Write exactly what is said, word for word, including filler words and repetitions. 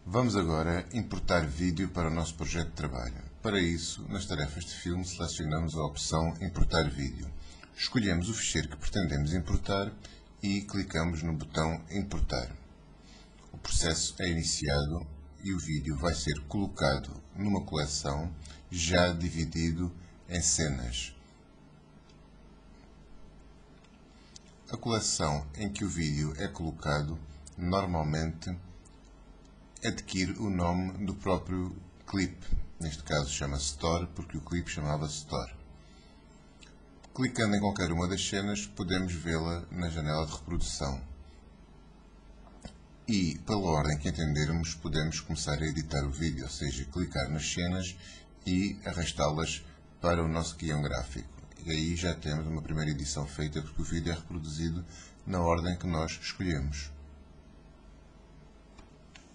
Vamos agora importar vídeo para o nosso projeto de trabalho. Para isso, nas tarefas de filme, selecionamos a opção Importar vídeo. Escolhemos o ficheiro que pretendemos importar e clicamos no botão Importar. O processo é iniciado e o vídeo vai ser colocado numa coleção já dividido em cenas. A coleção em que o vídeo é colocado normalmente adquire o nome do próprio clipe. Neste caso chama-se Store, porque o clipe chamava-se Store. Clicando em qualquer uma das cenas, podemos vê-la na janela de reprodução. E, pela ordem que entendermos, podemos começar a editar o vídeo, ou seja, clicar nas cenas e arrastá-las para o nosso guião gráfico. E aí já temos uma primeira edição feita, porque o vídeo é reproduzido na ordem que nós escolhemos.